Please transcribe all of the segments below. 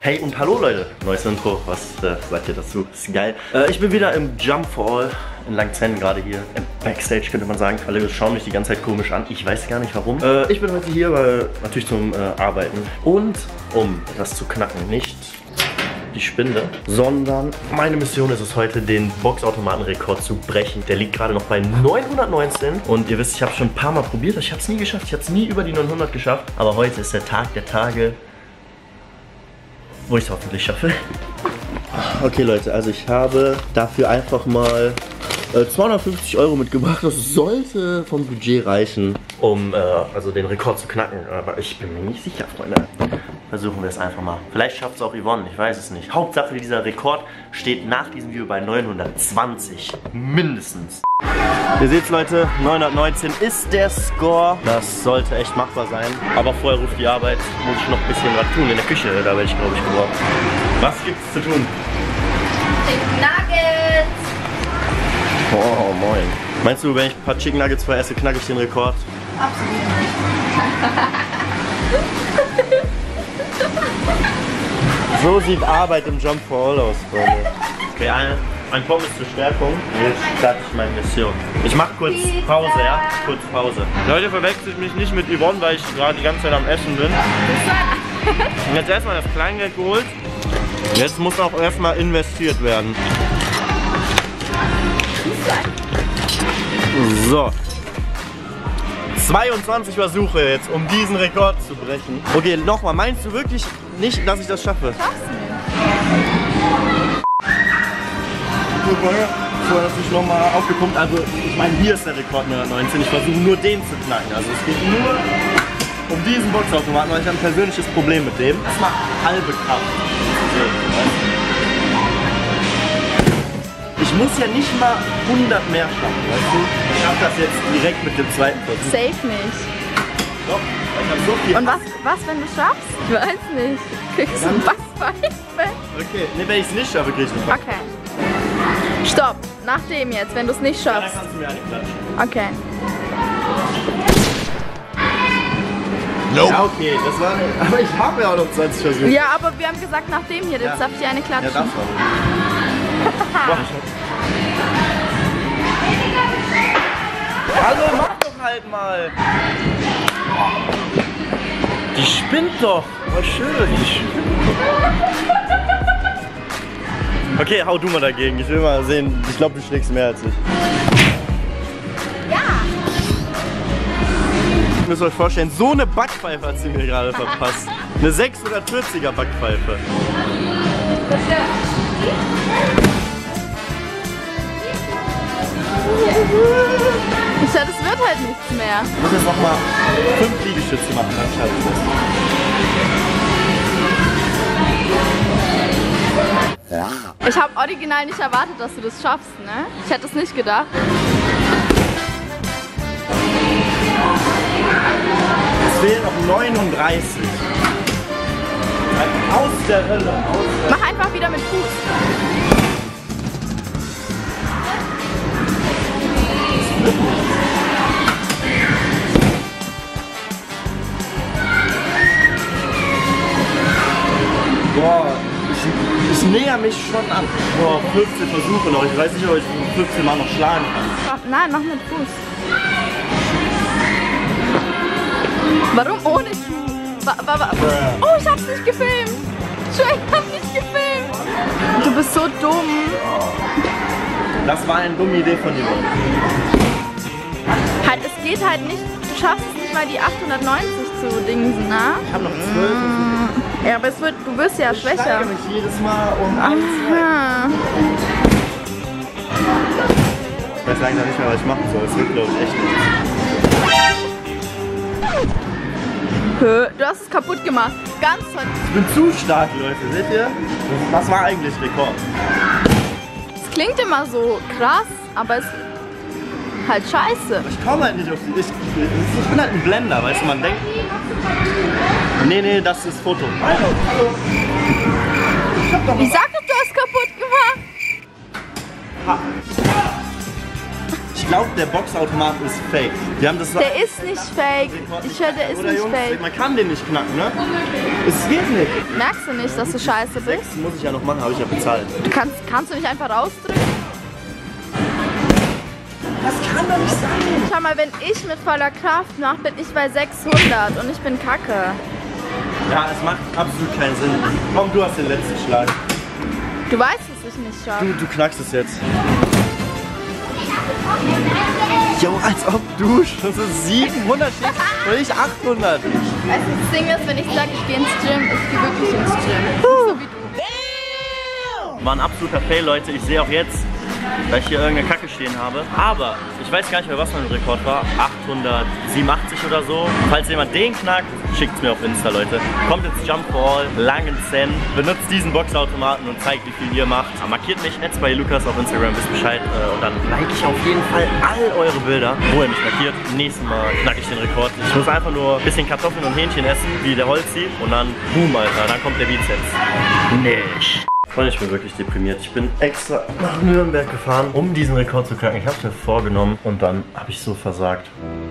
Hey und hallo Leute, neues Intro, was sagt ihr dazu? Ist geil. Ich bin wieder im Jump for All in Langzenn, gerade hier im Backstage könnte man sagen. Alle schauen mich die ganze Zeit komisch an, ich weiß gar nicht warum. Ich bin heute hier, weil natürlich zum Arbeiten und um das zu knacken, nicht die Spinde, sondern meine Mission ist es heute, den Boxautomatenrekord zu brechen. Der liegt gerade noch bei 919 und ihr wisst, ich habe schon ein paar Mal probiert, ich habe es nie geschafft, ich habe es nie über die 900 geschafft, aber heute ist der Tag der Tage, wo ich es hoffentlich schaffe. Okay Leute, also ich habe dafür einfach mal 250 € mitgebracht. Das sollte vom Budget reichen, um also den Rekord zu knacken. Aber ich bin mir nicht sicher, Freunde. Versuchen wir es einfach mal. Vielleicht schafft es auch Yvonne, ich weiß es nicht. Hauptsache, dieser Rekord steht nach diesem Video bei 920. Mindestens. Ihr seht's Leute, 919 ist der Score. Das sollte echt machbar sein. Aber vorher ruft die Arbeit, muss ich noch ein bisschen was tun in der Küche. Da werde ich, glaube ich, gebraucht. Was gibt's zu tun? Chicken Nuggets! Oh, moin. Meinst du, wenn ich ein paar Chicken Nuggets veresse, knacke ich den Rekord? Absolut nicht. So sieht Arbeit im Jump for All aus, Freunde. Okay, ein Pommes zur Stärkung. Jetzt starte ich meine Mission. Ich mache kurz Pause, ja? Kurz Pause. Leute, verwechselt mich nicht mit Yvonne, weil ich gerade die ganze Zeit am Essen bin. Und jetzt erstmal das Kleingeld geholt. Jetzt muss auch erstmal investiert werden. So. 22 Versuche jetzt, um diesen Rekord zu brechen. Okay, nochmal, meinst du wirklich nicht, dass ich das schaffe? Schaffst du nicht. Vorher ist nicht nochmal aufgepumpt. Also, ich meine, hier ist der Rekord 919. Ich versuche nur den zu knacken. Also, es geht nur um diesen Boxautomaten, weil ich habe ein persönliches Problem mit dem. Das macht halbe Kraft. Ich muss ja nicht mal 100 mehr schaffen, weißt du? Ich schaffe das jetzt direkt mit dem zweiten Versuch. Safe nicht. Doch, ich habe so viel. Und was, wenn du schaffst? Ich weiß nicht. Kriegst du einen Basspfeife? Okay, ne, wenn ich es nicht schaffe, krieg ich einen Bass. Okay. Stopp. Nach dem jetzt, wenn du es nicht Ja, dann schaffst. kannst du mir eine klatschen. Okay. Nope. Ja, okay, das war. Aber ich habe ja auch noch 20 Versuche. Ja, aber wir haben gesagt, nach dem hier, jetzt darf ich dir eine Ja, klatschen. das war Hallo, mach doch halt mal! Die spinnt doch! Oh, schön! Die spinnt. Okay, hau du mal dagegen. Ich will mal sehen. Ich glaube, du schlägst mehr als ich. Ja! Ihr müsst euch vorstellen, so eine Backpfeife hat sie mir gerade verpasst. Eine 640er Backpfeife. Ich dachte, es wird halt nichts mehr. Ich muss jetzt nochmal 5 Liegestütze machen, dann schaffe ich das. Ja. Ich habe original nicht erwartet, dass du das schaffst, ne? Ich hätte es nicht gedacht. Es fehlen noch 39. Aus der Hölle. Mach einfach wieder mit Fuß. Boah, ich näher mich schon an. Boah, 15 Versuche noch. Ich weiß nicht, ob ich 15 Mal noch schlagen kann. Nein, mach mit Fuß. Warum ohne Schuh? Oh, ich hab's nicht gefilmt. Ich hab nicht gefilmt. Du bist so dumm. Das war eine dumme Idee von dir. Halt, es geht halt nicht. Du schaffst es nicht mal die 890 zu dingsen, ne? Ich habe noch 12 Versuche. Ja, aber du wirst ja Ich schwächer. steige mich jedes Mal um 1. Aha. Ich weiß langsam nicht mehr, was ich machen soll. Es wird, glaube ich, echt nichts. Du hast es kaputt gemacht. Ganz toll. Ich bin zu stark, Leute. Seht ihr? Das war eigentlich Rekord. Es klingt immer so krass, aber es ist halt scheiße. Ich komme halt nicht auf die. Ich bin halt ein Blender, weißt du, man denkt. Nee, das ist Foto. Hallo. Ich hab doch Ich sag doch, du hast kaputt gemacht. Ich glaube, der Boxautomat ist fake. Wir haben das Der ist nicht fake. Ich höre, der ist oder nicht Jungs, fake. man kann den nicht knacken, ne? Es geht nicht. Merkst du nicht, dass du scheiße bist? 6 muss ich ja noch machen, habe ich ja bezahlt. Kannst du nicht einfach rausdrücken? Das kann doch nicht sein. Schau mal, wenn ich mit voller Kraft mache, bin ich bei 600 und ich bin kacke. Ja, es macht absolut keinen Sinn. Komm, du hast den letzten Schlag. Du weißt, dass ich nicht schaffe. Du knackst es jetzt. Jo, als ob du schon so 700 stehst und ich 800. Weißt du, das Ding ist, wenn ich sage, ich gehe ins Gym, ich gehe wirklich ins Gym. So wie du. War ein absoluter Fail, Leute. Ich sehe auch jetzt, dass ich hier irgendeine Kacke stehen habe. Aber ich weiß gar nicht mehr, was mein Rekord war. 887 oder so. Falls jemand den knackt, schickt es mir auf Insta, Leute. Kommt ins Jump for All, Langenzenn, benutzt diesen Boxautomaten und zeigt, wie viel ihr macht. Markiert mich, @lukas auf Instagram, wisst Bescheid. Und dann like ich auf jeden Fall all eure Bilder, wo ihr mich markiert. Nächstes Mal knacke ich den Rekord. Ich muss einfach nur ein bisschen Kartoffeln und Hähnchen essen, wie der Holzi. Und dann, boom, Alter, dann kommt der Bizeps. Nicht. Freunde, ich bin wirklich deprimiert. Ich bin extra nach Nürnberg gefahren, um diesen Rekord zu knacken. Ich habe es mir vorgenommen und dann habe ich so versagt.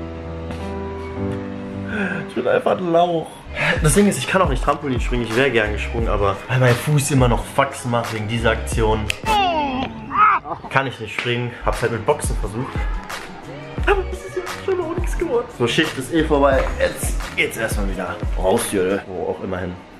Ich bin einfach ein Lauch. Das Ding ist, ich kann auch nicht Trampolin springen. Ich wäre gern gesprungen, aber weil mein Fuß immer noch Faxen macht wegen dieser Aktion, kann ich nicht springen. Hab's halt mit Boxen versucht. Aber das ist jetzt schon noch nichts geworden. So, Schicht ist eh vorbei. Jetzt geht's erstmal wieder raus hier, wo auch immer hin.